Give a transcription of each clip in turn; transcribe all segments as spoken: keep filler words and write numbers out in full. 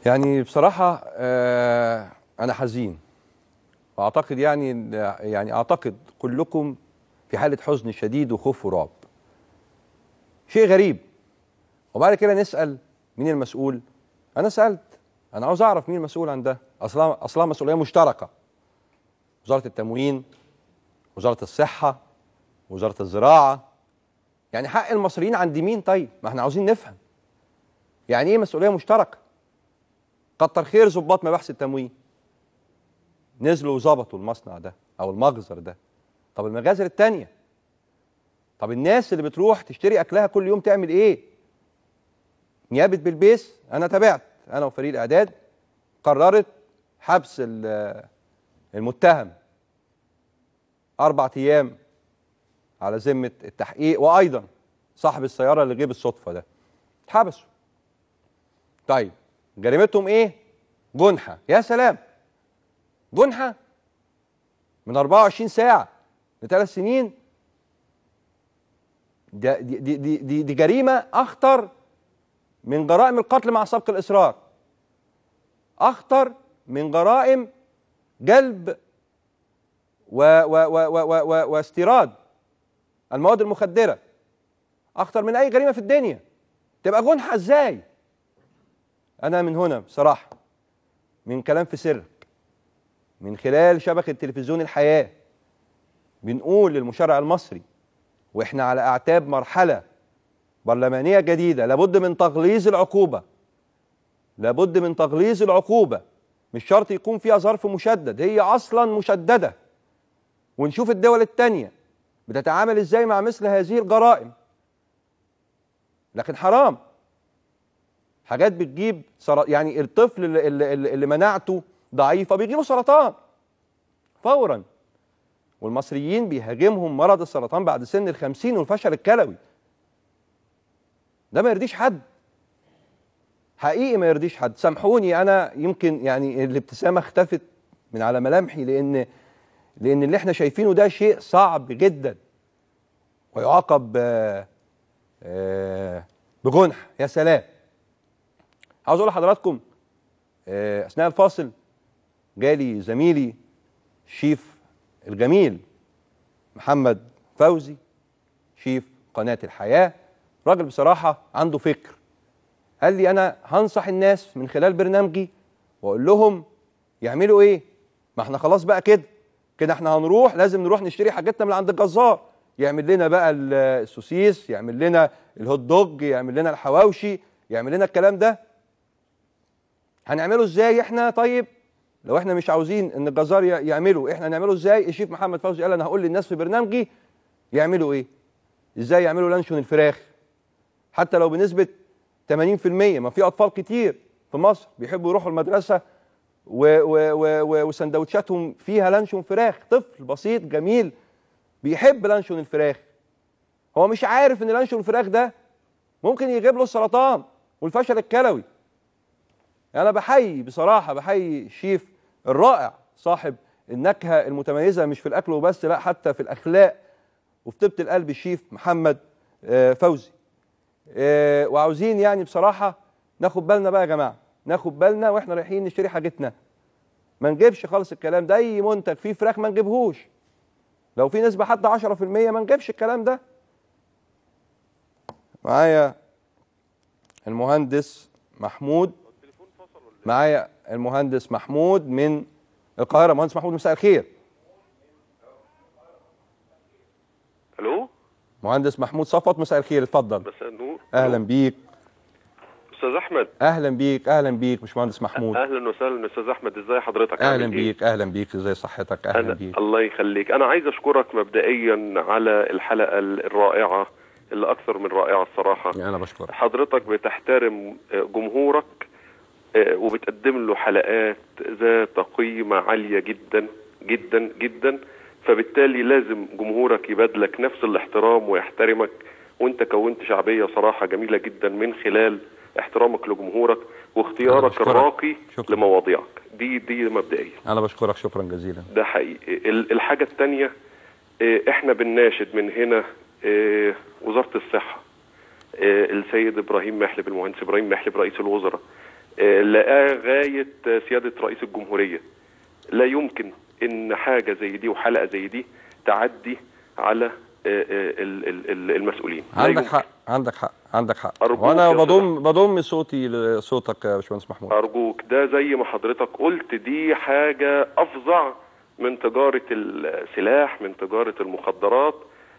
يعني بصراحة آه أنا حزين، وأعتقد يعني يعني أعتقد كلكم في حالة حزن شديد وخوف ورعب. شيء غريب. وبعد كده نسأل مين المسؤول؟ أنا سألت، أنا عاوز أعرف مين المسؤول عن ده. أصلا أصلا مسؤولية مشتركة. وزارة التموين، وزارة الصحة، وزارة الزراعة. يعني حق المصريين عند مين طيب؟ ما احنا عاوزين نفهم. يعني إيه مسؤولية مشتركة؟ كتر خير ضباط مباحث التموين نزلوا وظبطوا المصنع ده او المجزر ده. طب المجازر التانية؟ طب الناس اللي بتروح تشتري اكلها كل يوم تعمل ايه؟ نيابه بلبيس انا تابعت، انا وفريق الاعداد، قررت حبس المتهم اربع ايام على ذمه التحقيق، وايضا صاحب السياره اللي جه بالصدفه ده اتحبسوا. طيب جريمتهم ايه؟ جنحه. يا سلام، جنحه من أربعة وعشرين ساعة لثلاث سنين. دي, دي, دي, دي, دي جريمة أخطر من جرائم القتل مع سبق الإصرار، أخطر من جرائم جلب و و و و و و واستيراد المواد المخدرة، أخطر من أي جريمة في الدنيا. تبقى جنحة إزاي؟ أنا من هنا بصراحة، من كلام في سر، من خلال شبكة تلفزيون الحياة، بنقول للمشرع المصري واحنا على اعتاب مرحلة برلمانية جديدة، لابد من تغليظ العقوبة، لابد من تغليظ العقوبة. مش شرط يكون فيها ظرف مشدد، هي اصلا مشددة. ونشوف الدول التانية بتتعامل ازاي مع مثل هذه الجرائم. لكن حرام حاجات بتجيب سرطان. يعني الطفل اللي, اللي, اللي مناعته ضعيفة بيجيله سرطان فورا، والمصريين بيهاجمهم مرض السرطان بعد سن الخمسين والفشل الكلوي. ده ما يرضيش حد، حقيقي ما يرضيش حد. سامحوني أنا يمكن يعني الابتسامة اختفت من على ملامحي، لأن لأن اللي احنا شايفينه ده شيء صعب جدا ويعاقب بجنح. يا سلام. عاوز أقول لحضراتكم أثناء الفاصل جالي زميلي شيف الجميل محمد فوزي، شيف قناة الحياة، راجل بصراحة عنده فكر. قال لي أنا هنصح الناس من خلال برنامجي وأقول لهم يعملوا إيه. ما احنا خلاص بقى كده كده احنا هنروح، لازم نروح نشتري حاجتنا من عند الجزار، يعمل لنا بقى السوسيس، يعمل لنا الهوت دوج، يعمل لنا الحواوشي، يعمل لنا الكلام ده. هنعمله ازاي احنا طيب؟ لو احنا مش عاوزين ان الجزار يعملوا، احنا نعمله ازاي؟ الشيف محمد فوزي قال انا هقول للناس في برنامجي يعملوا ايه؟ ازاي يعملوا لانشون الفراخ حتى لو بنسبه ثمانين في المية. ما في اطفال كتير في مصر بيحبوا يروحوا المدرسه وسندوتشاتهم فيها لانشون فراخ. طفل بسيط جميل بيحب لانشون الفراخ، هو مش عارف ان لانشون الفراخ ده ممكن يجيب له السرطان والفشل الكلوي. انا بحيي بصراحه، بحيي الشيف الرائع صاحب النكهه المتميزه، مش في الاكل وبس، لا حتى في الاخلاق وفي طيبه القلب، الشيف محمد فوزي. وعاوزين يعني بصراحه ناخد بالنا بقى يا جماعه، ناخد بالنا واحنا رايحين نشتري حاجتنا. ما نجيبش خالص الكلام ده، اي منتج فيه فراخ ما نجيبهوش. لو في نسبه حتى عشرة في المية ما نجيبش الكلام ده. معايا المهندس محمود، معايا المهندس محمود من القاهرة. مهندس محمود مساء الخير. الو مهندس محمود صفوت مساء الخير، اتفضل. مساء النور. اهلا بيك استاذ احمد. اهلا بيك اهلا بيك باشمهندس محمود. اهلا وسهلا استاذ احمد، ازي حضرتك؟ اهلا بيك اهلا بيك، ازي صحتك؟ اهلا أنا بيك. الله يخليك. انا عايز اشكرك مبدئيا على الحلقة الرائعة اللي اكثر من رائعة الصراحة. انا بشكرك. حضرتك بتحترم جمهورك وبتقدم له حلقات ذات قيمة عالية جدا جدا جدا، فبالتالي لازم جمهورك يبادلك نفس الاحترام ويحترمك. وانت كونت شعبية صراحة جميلة جدا من خلال احترامك لجمهورك واختيارك الراقي شكرا. لمواضيعك دي دي مبدئيا. انا بشكرك شكرا جزيلا. ده حقيقي. الحاجة الثانية، احنا بنناشد من هنا وزارة الصحة، السيد ابراهيم محلب، المهندس ابراهيم محلب رئيس الوزراء، لغايه سياده رئيس الجمهوريه. لا يمكن ان حاجه زي دي وحلقه زي دي تعدي على المسؤولين. عندك حق عندك حق عندك حق وانا بضم بضم صوتي لصوتك يا باشمهندس محمود. ارجوك، ده زي ما حضرتك قلت، دي حاجه افظع من تجاره السلاح، من تجاره المخدرات.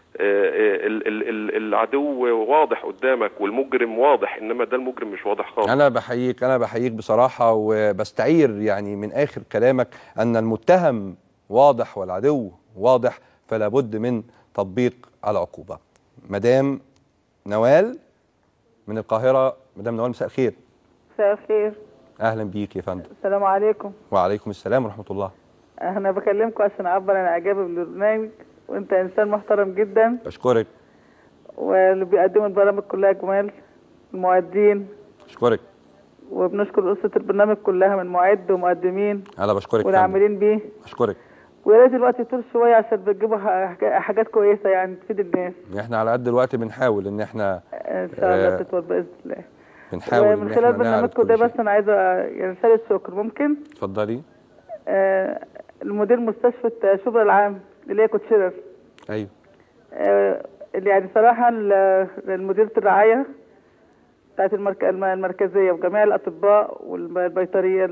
العدو واضح قدامك والمجرم واضح، انما ده المجرم مش واضح خالص. انا بحييك انا بحييك بصراحه، وبستعير يعني من اخر كلامك ان المتهم واضح والعدو واضح، فلا بد من تطبيق العقوبه. مدام نوال من القاهره. مدام نوال، مساء الخير. مساء الخير. اهلا بيك يا فندم. السلام عليكم. وعليكم السلام ورحمه الله. انا بكلمكم عشان اعبر عن اعجابي بالبرنامج، وانت انسان محترم جدا. اشكرك. واللي بيقدموا البرامج كلها جمال، المعدين. اشكرك. وبنشكر قصه البرنامج كلها من معد ومقدمين. انا بشكرك والعاملين بيه. اشكرك. ويا ريت الوقت يطول شويه عشان بتجيبوا حاجات كويسه يعني تفيد الناس. احنا على قد الوقت بنحاول ان احنا ان شاء الله آه تطول باذن الله. بنحاول ومن خلال برنامجكم ده بس انا عايزه يعني رساله شكر. ممكن؟ اتفضلي. آه المدير مستشفى شبرا العام اللي هي كوتشيرر. ايوه. آه اللي يعني صراحه المديرة الرعايه بتاعت المرك... المركزيه وجميع الاطباء والبيطريه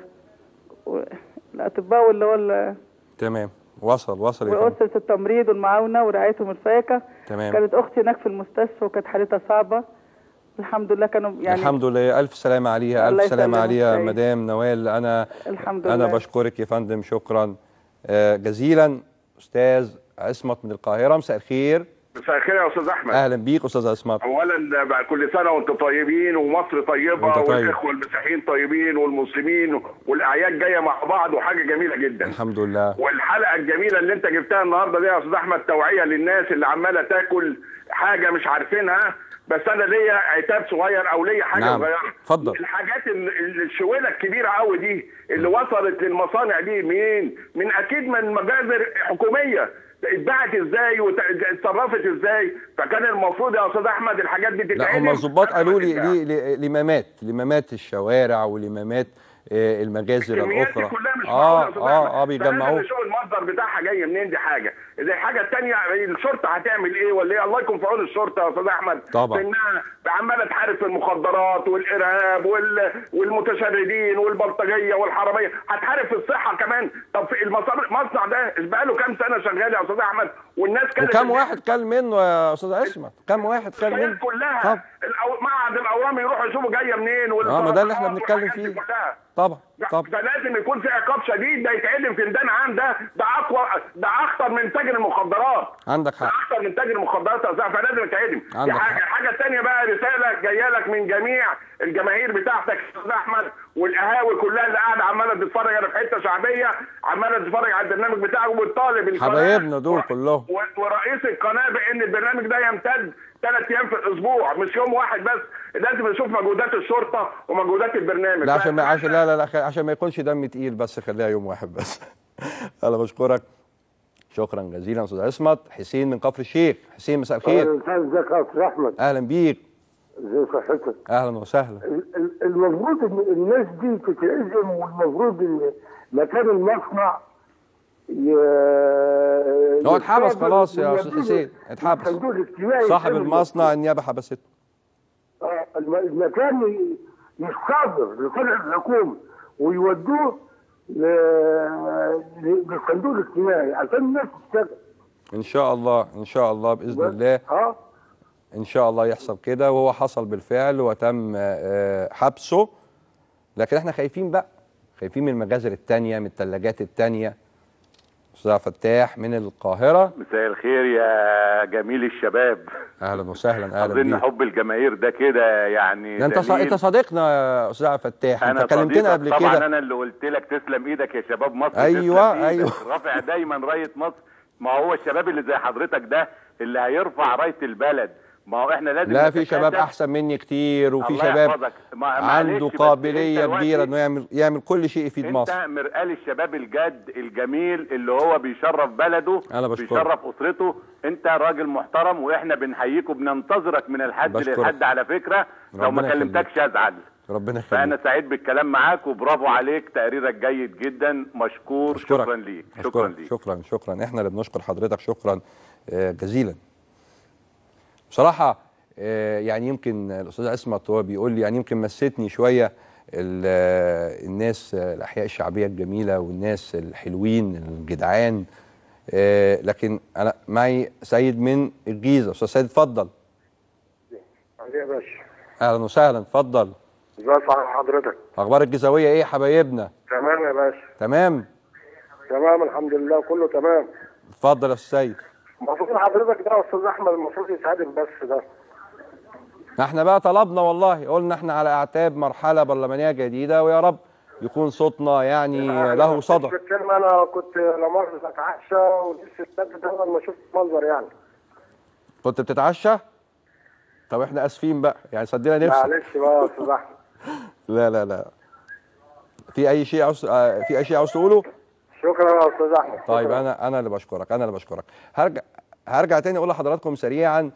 الاطباء واللي هو تمام. وصل وصل يا وأسرة التمريض والمعاونه ورعايتهم الفائقه. تمام. كانت اختي هناك في المستشفى وكانت حالتها صعبه. الحمد لله كانوا يعني الحمد لله. الف سلامه عليها. الف سلامه عليها مدام نوال. انا الحمد انا لله. بشكرك يا فندم، شكرا جزيلا. استاذ عصمت من القاهره. مساء الخير. مساء الخير يا استاذ احمد. اهلا بيك استاذ عصمت. اولا كل سنه وانتم طيبين، ومصر طيبه، طيب. والاخوه المسيحيين طيبين، والمسلمين، والاعياد جايه مع بعض، وحاجه جميله جدا. الحمد لله. والحلقه الجميله اللي انت جبتها النهارده دي يا استاذ احمد توعيه للناس اللي عماله تاكل حاجه مش عارفينها. بس انا ليا عتاب صغير او ليا حاجه نعم. صغيره. اتفضل. الحاجات الشويله الكبيره قوي دي اللي وصلت للمصانع دي منين؟ من اكيد من مجازر حكوميه. اتباعت ازاي واتصرفت ازاي؟ فكان المفروض يا استاذ احمد الحاجات دي تتعمل. لا هم الظباط قالوا لي لمامات لمامات الشوارع ولمامات المجازر الاخرى. اه اه اه بيجمعوه. شوف المصدر بتاعها جاي منين. دي حاجه. دي حاجه الثانيه، الشرطه هتعمل ايه ولا ايه؟ الله يكون في عون الشرطه يا استاذ احمد. طبعا. انها عماله تحارب في المخدرات والارهاب وال... والمتشردين والبلطجيه والحراميه، هتحارب في الصحه كمان. طب في المصنع ده بقى له كام سنه شغال يا استاذ احمد؟ والناس كانت وكم واحد كل منه يا استاذ عصمت؟ كم واحد كل منه؟ كلها. طب. معهد الاورام يروحوا يشوفوا جايه منين. اه ما ده اللي احنا بنتكلم فيه. طبعا طبعا. فلازم يكون في عقاب شديد. ده يتعلم في ميدان عام. ده ده اقوى، ده اخطر من تاجر المخدرات. عندك حق. ده اخطر من تاجر المخدرات يا استاذ، فلازم يتعلم. عندك حق. الحاجه الثانيه بقى، رساله جايه لك من جميع الجماهير بتاعتك يا استاذ احمد، والقهاوي كلها اللي قاعده عماله تتفرج على في حته شعبيه، عماله تتفرج على البرنامج بتاعك، وبتطالب القناه حبايبنا دول كلهم ورئيس القناه بان البرنامج ده يمتد ثلاث ايام في الاسبوع، مش يوم واحد بس. لازم نشوف مجهودات الشرطه ومجهودات البرنامج. لا عشان ما عشان لا لا لا عشان ما يكونش دم تقيل، بس خليها يوم واحد بس. انا بشكرك شكرا جزيلا استاذ عصمت. حسين من كفر الشيخ. حسين مساء الخير. ازيك يا استاذ احمد؟ اهلا بيك. ازي صحتك؟ اهلا وسهلا. المفروض ان الناس دي تتعزم، والمفروض ان مكان المصنع ي... هو اتحبس خلاص يا استاذ حسين. اتحبس. صاحب المصنع النيابه حبسته. اه المكان يصادر لصالح الحكومه ويودوه للصندوق الاجتماعي عشان الناس تشتغل. ان شاء الله ان شاء الله باذن الله. اه ان شاء الله يحصل كده، وهو حصل بالفعل وتم حبسه. لكن احنا خايفين بقى، خايفين من المجازر الثانيه، من الثلاجات الثانيه. استاذ فتاح من القاهره. مساء الخير يا جميل الشباب. اهلا وسهلا. اهلا بيك. اظن حب الجماهير ده كده يعني. انت انت صديقنا يا استاذ فتاح. انت كلمتنا قبل كده. طبعا انا اللي قلت لك تسلم ايدك يا شباب مصر. ايوه ايوه. رافع دايما رايه مصر. ما هو الشباب اللي زي حضرتك ده اللي هيرفع رايه البلد. ما هو احنا لازم لا في شباب احسن مني كتير، وفي شباب عنده قابليه كبيره انه يعمل يعمل كل شيء يفيد مصر. انت مرآل الشباب الجد الجميل اللي هو بيشرف بلده، أنا بيشرف اسرته. انت راجل محترم، واحنا بنحييك وبننتظرك من الحد للحد. على فكره لو ما كلمتكش ازعل. ربنا يخليك. فانا سعيد بالكلام معاك وبرافو عليك، تقريرك جيد جدا، مشكور. أشكرك. شكرا ليك. شكرا شكرا ليك. شكرا شكرا احنا اللي بنشكر حضرتك شكرا آه، جزيلا. بصراحه آه، يعني يمكن الاستاذ عصمت هو بيقول لي يعني يمكن مستني شويه الناس الاحياء الشعبيه الجميله والناس الحلوين الجدعان، آه، لكن انا معي سيد من الجيزه. استاذ سيد اتفضل. يا باشا اهلا وسهلا اتفضل. ازي حضرتك؟ اخبار الجيزاويه ايه يا حبايبنا؟ تمام يا باشا. تمام تمام الحمد لله كله تمام. اتفضل يا استاذ سيد. المفروض حضرتك ده يا استاذ احمد المفروض يساعدك بس ده. احنا بقى طلبنا والله، قلنا احنا على اعتاب مرحله برلمانيه جديده ويا رب يكون صوتنا يعني له صدى. في الكلمه انا كنت لا مؤاخذه بتعشى ولسه السد ده اول ما شفت المنظر يعني. كنت بتتعشى؟ طب احنا اسفين بقى يعني سدينا نفسك. معلش بقى يا استاذ احمد. لا لا لا. في اي شيء عاوز آه في اي شيء عاوز تقوله؟ شكرا يا استاذ احمد. طيب انا انا اللي بشكرك انا اللي بشكرك. هرجع هرجع تاني اقول لحضراتكم سريعا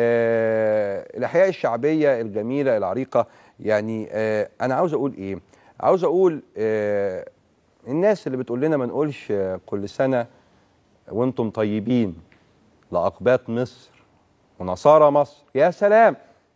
آه الاحياء الشعبيه الجميله العريقه. يعني آه انا عاوز اقول ايه؟ عاوز اقول آه الناس اللي بتقول لنا ما نقولش آه كل سنه وانتم طيبين لاقباط مصر ونصارى مصر. يا سلام،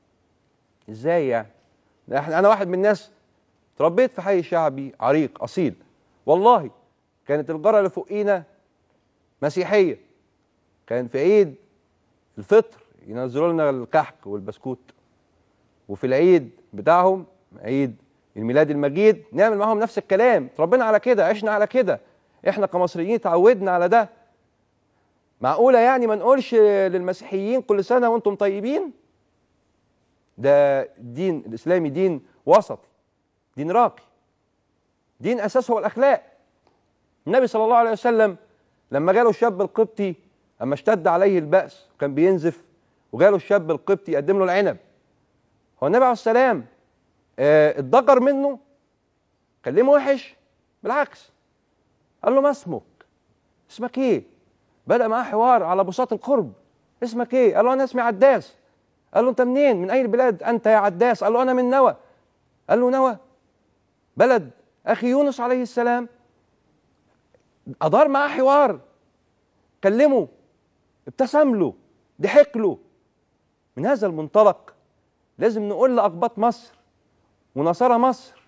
ازاي يعني؟ احنا انا واحد من الناس اتربيت في حي شعبي عريق اصيل، والله كانت الجاره اللي فوقينا مسيحيه، كان في عيد الفطر ينزلوا لنا الكحك والبسكوت، وفي العيد بتاعهم عيد الميلاد المجيد نعمل معاهم نفس الكلام. اتربينا على كده، عشنا على كده، احنا كمصريين اتعودنا على ده. معقوله يعني ما نقولش للمسيحيين كل سنه وانتم طيبين؟ ده الدين الاسلامي دين وسطي، دين راقي، دين اساسه هو الاخلاق. النبي صلى الله عليه وسلم لما جاله الشاب القبطي اما اشتد عليه البأس وكان بينزف وجاله الشاب القبطي يقدم له العنب، هو النبي عليه السلام اه اتضجر منه؟ كلمه وحش؟ بالعكس، قال له ما اسمك؟ اسمك ايه؟ بدأ معاه حوار على بساط القرب. اسمك ايه؟ قال له انا اسمي عداس. قال له انت منين؟ من اي البلاد انت يا عداس؟ قال له انا من نوى. قال له نوى بلد اخي يونس عليه السلام. ادار معاه حوار، كلمه، ابتسم له، ضحك له. من هذا المنطلق لازم نقول لاقباط مصر ونصارى مصر